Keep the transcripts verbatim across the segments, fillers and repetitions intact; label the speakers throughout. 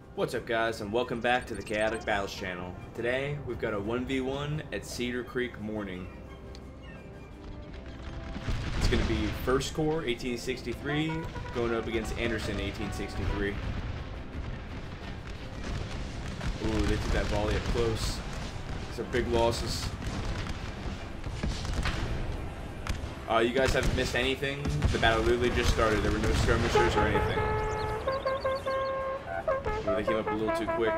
Speaker 1: What's up, guys, and welcome back to the Chaotic Battles channel. Today we've got a one v one at Cedar Creek Morning. It's going to be First Corps eighteen sixty-three going up against Anderson eighteen sixty-three. Ooh, they took that volley up close. These are big losses. Uh, you guys haven't missed anything. The battle literally just started. There were no skirmishers or anything. Ooh, they came up a little too quick.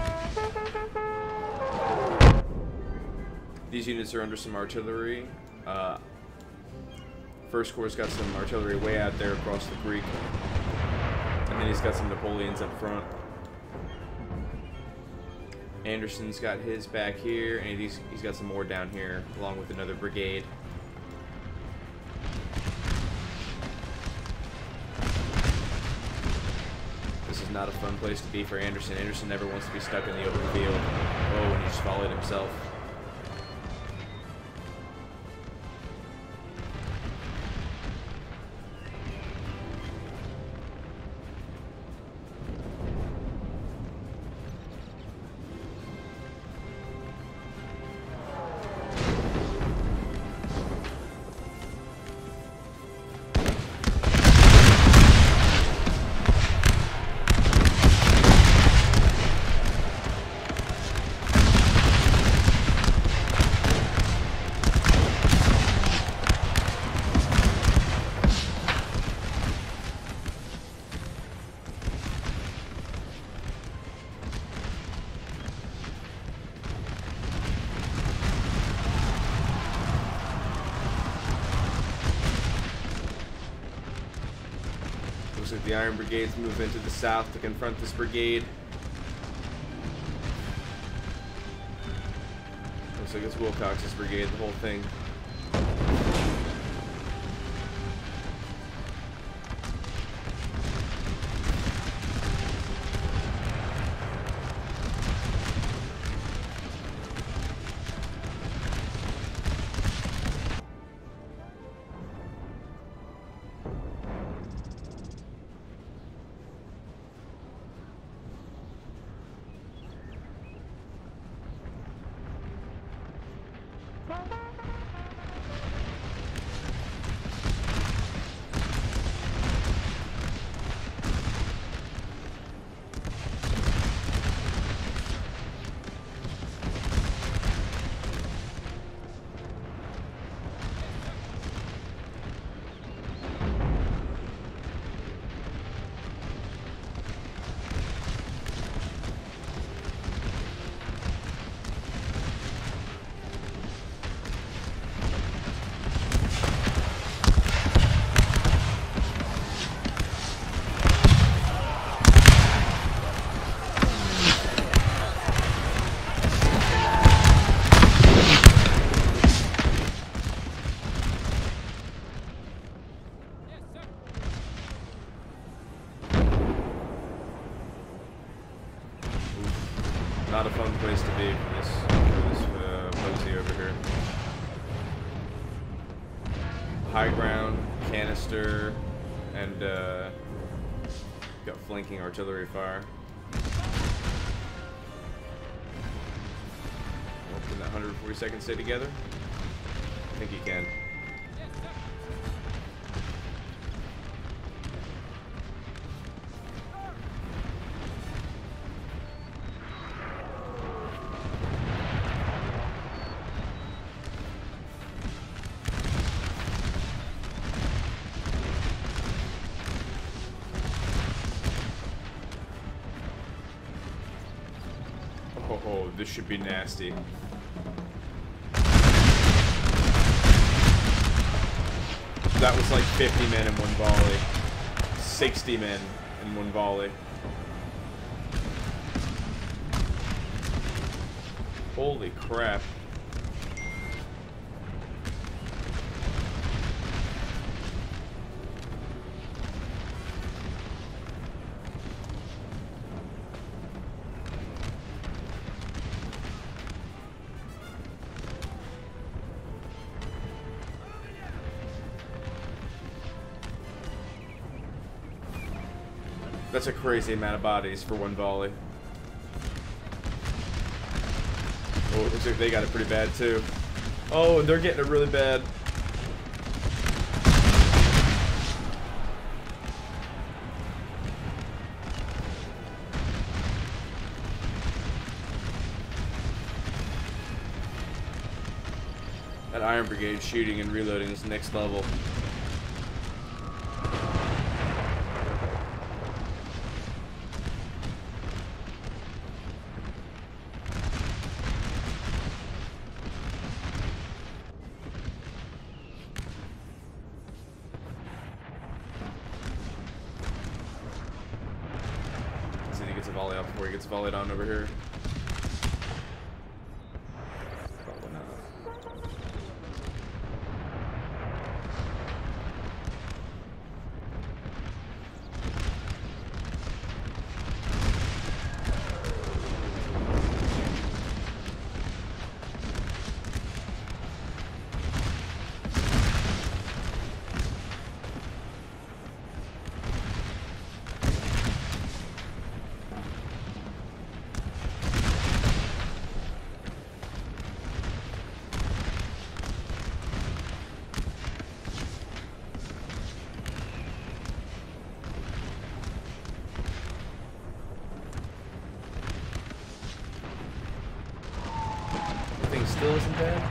Speaker 1: These units are under some artillery. Uh, First Corps got some artillery way out there across the creek. And then he's got some Napoleons up front. Anderson's got his back here, and he's, he's got some more down here, along with another brigade. This is not a fun place to be for Anderson. Anderson never wants to be stuck in the open field. Oh, and he just followed himself. Looks like the Iron Brigades move into the south to confront this brigade. Looks like it's Wilcox's brigade, the whole thing. Not a fun place to be for this, for this uh, posy over here. High ground, canister, and uh, got flanking artillery fire. Well, can that one forty-second stay together? I think he can. Oh, this should be nasty. That was like fifty men in one volley. sixty men in one volley. Holy crap. That's a crazy amount of bodies for one volley. Oh, looks like they got it pretty bad too. Oh, and they're getting it really bad. That Iron Brigade shooting and reloading is next level. Volley out before he gets volleyed on over here. Probably not. Still isn't dead?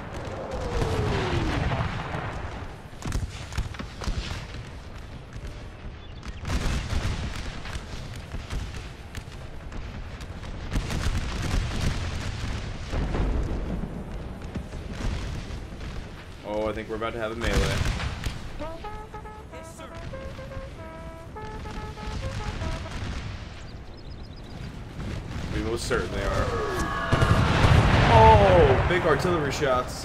Speaker 1: Oh, I think we're about to have a melee.
Speaker 2: Yes, sir.
Speaker 1: We most certainly are. Oh, big artillery shots.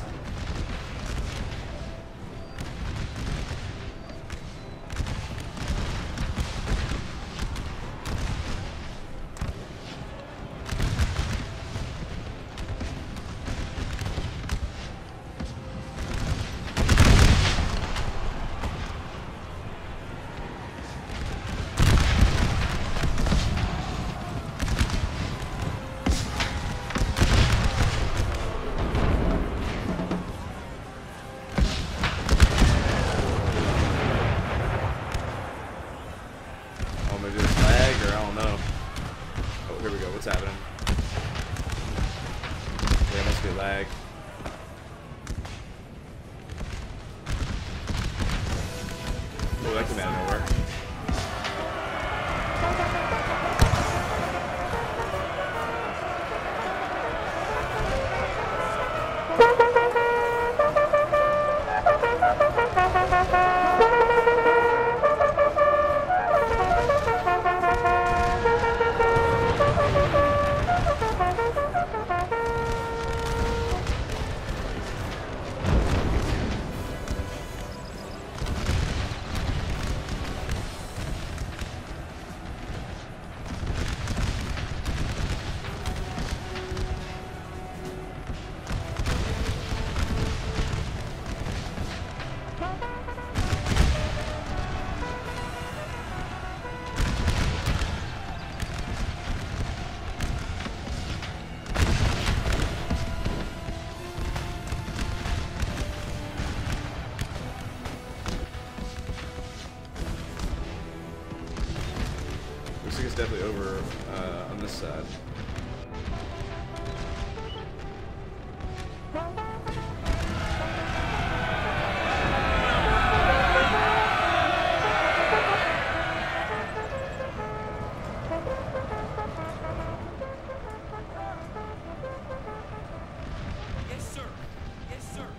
Speaker 1: What's happening? There must be lag. Oh, that came out of nowhere. Looks like it's definitely over uh, on this side.
Speaker 2: Yes, sir. Yes, sir.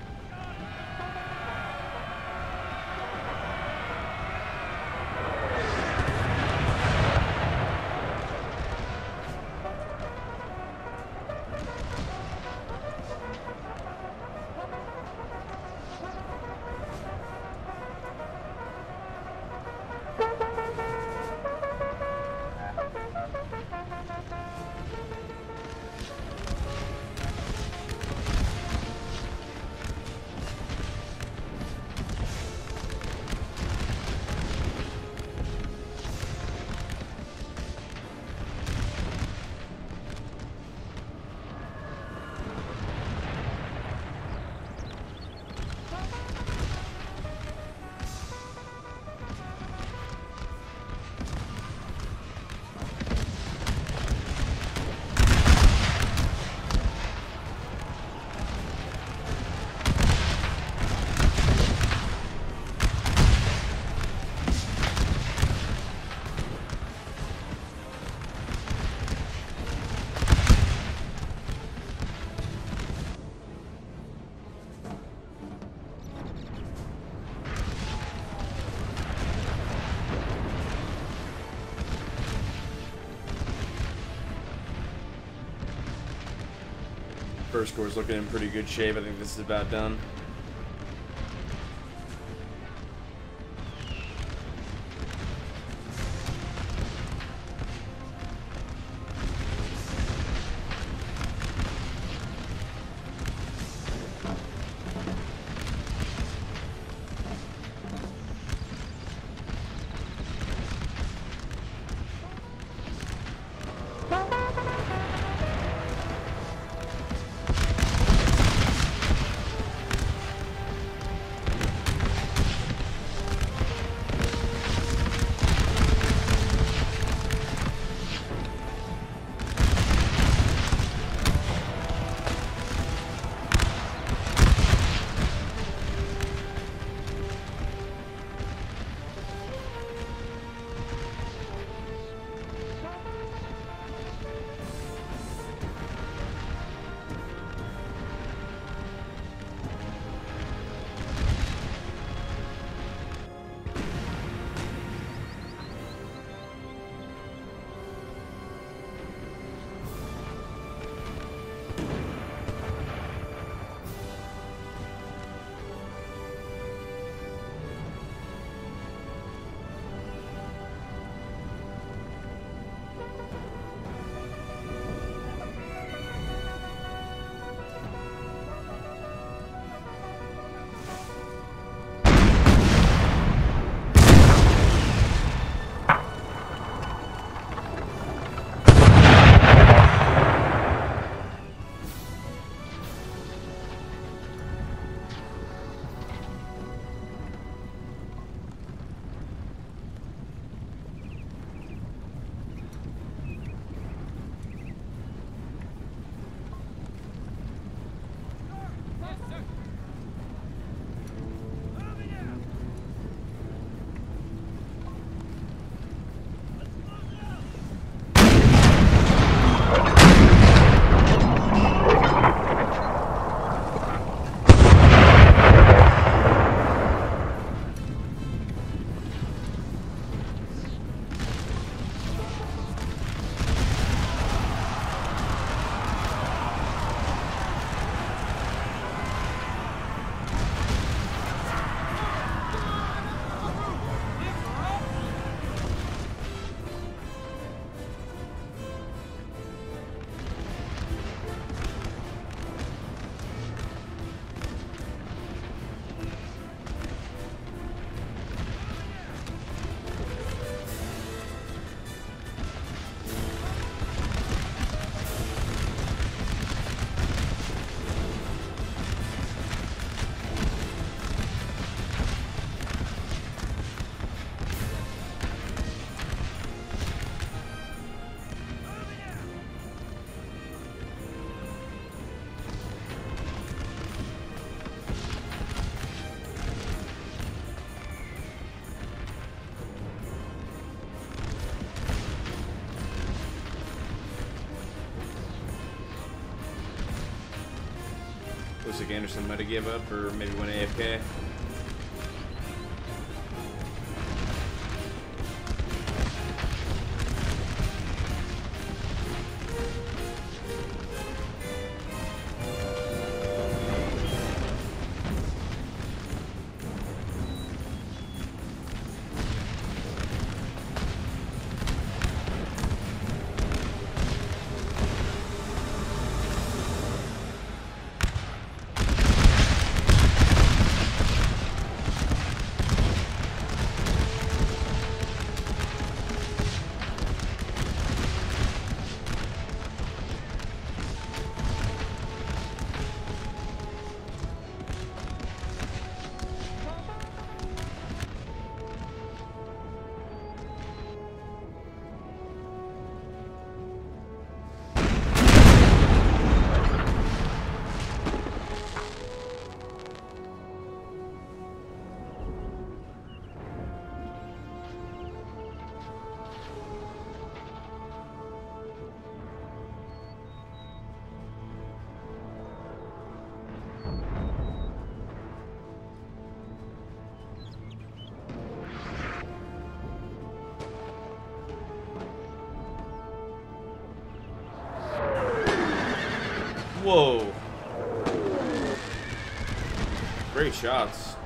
Speaker 1: First Corps is looking in pretty good shape. I think this is about done. Looks like Anderson might have gave up or maybe went A F K. Whoa. great shots.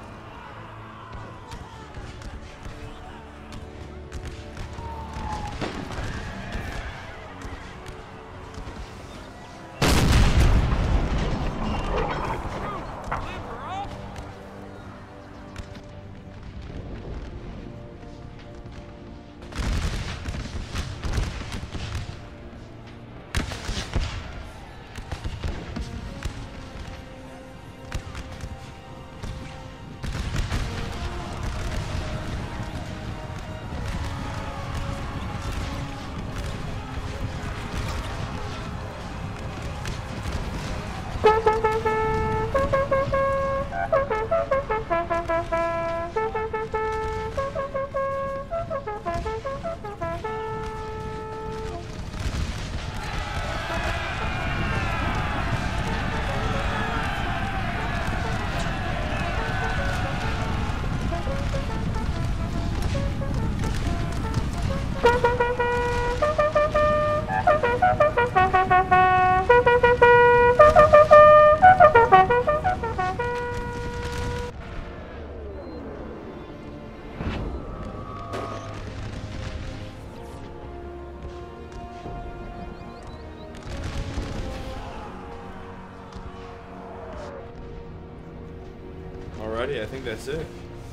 Speaker 1: Alrighty, I think that's it.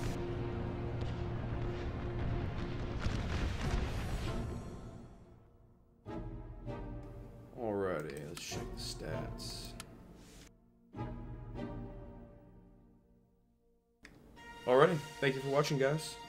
Speaker 1: Alrighty, let's check the stats. Alrighty, thank you for watching, guys.